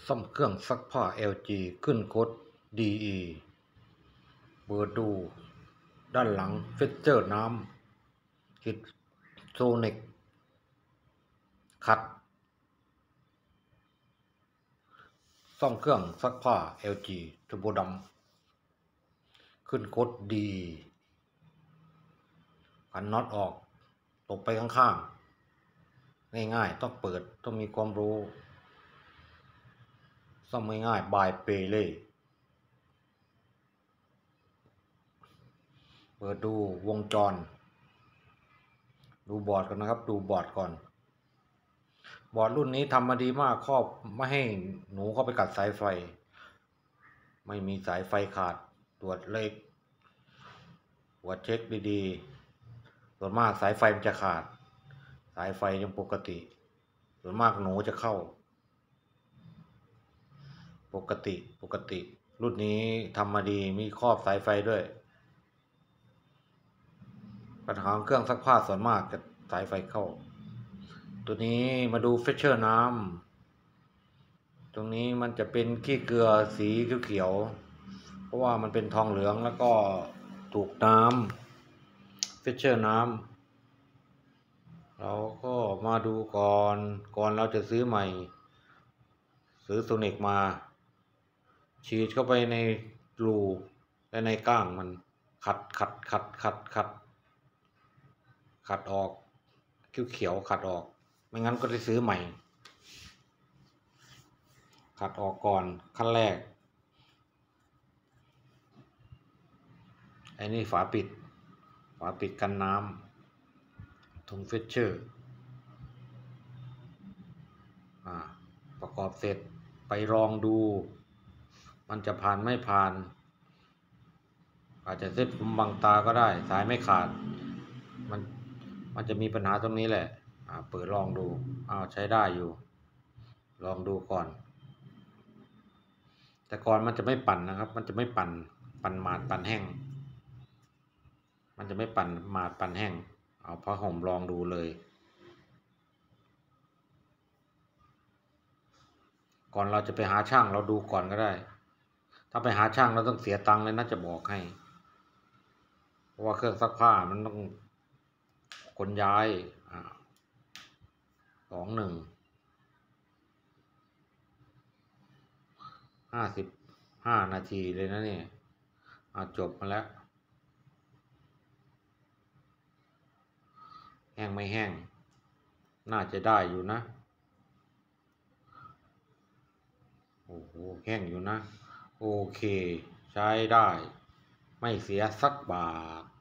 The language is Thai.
ซ่อมเครื่องซักผ้า LG ขึ้นโค้ด DE เปิดดูด้านหลังเฟเจอร์น้ำกิดโซนิกขัดซ่อมเครื่องซักผ้า LG ทูโบดำขึ้นโค้ด DE กันน็อตออกตกไปข้างๆง่ายๆต้องเปิดต้องมีความรู้ซ่อมง่ายๆบายเปเล่เปิดดูวงจรดูบอร์ดกันนะครับดูบอร์ดก่อนบอร์ดรุ่นนี้ทำมาดีมากครอบไม่ให้หนูเข้าไปกัดสายไฟไม่มีสายไฟขาดตรวจเลขตรวจเช็คดีๆส่วนมากสายไฟมันจะขาดสายไฟยังปกติส่วนมากหนูจะเข้าปกติรุ่นนี้ทำมาดีมีครอบสายไฟด้วยปัญหาเครื่องซักผ้าส่วนมากจะสายไฟเข้าตัวนี้มาดูเฟเชอร์น้ำตรงนี้มันจะเป็นขี้เกลือสีเขียวๆเพราะว่ามันเป็นทองเหลืองแล้วก็ถูกน้ำเฟเชอร์น้ำเราก็มาดูก่อนเราจะซื้อใหม่ซื้อโซนิกมาฉีดเข้าไปในรูและในก้างมันขัดออกเขียวขัดออกไม่งั้นก็ได้ซื้อใหม่ขัดออกก่อนขั้นแรกไอ้นี่ฝาปิดกันน้ำถุงเฟชเชอร์ประกอบเสร็จไปลองดูมันจะผ่านไม่ผ่านอาจจะเส้นผมบังตาก็ได้สายไม่ขาดมันจะมีปัญหาตรงนี้แหละเปิดลองดูใช้ได้อยู่ลองดูก่อนแต่ก่อนมันจะไม่ปั่นนะครับมันจะไม่ปั่นหมาดปั่นแห้งมันจะไม่ปั่นหมาดปั่นแห้งเอาผ้าห่มลองดูเลยก่อนเราจะไปหาช่างเราดูก่อนก็ได้ถ้าไปหาช่างเราต้องเสียตังค์เลยนะจะบอกให้เพราะว่าเครื่องซักผ้ามันต้องขนย้าย55 นาทีเลยนะเนี่ยจบมาแล้วแห้งไม่แห้งน่าจะได้อยู่นะโอ้โหแห้งอยู่นะโอเคใช้ได้ไม่เสียสักบาท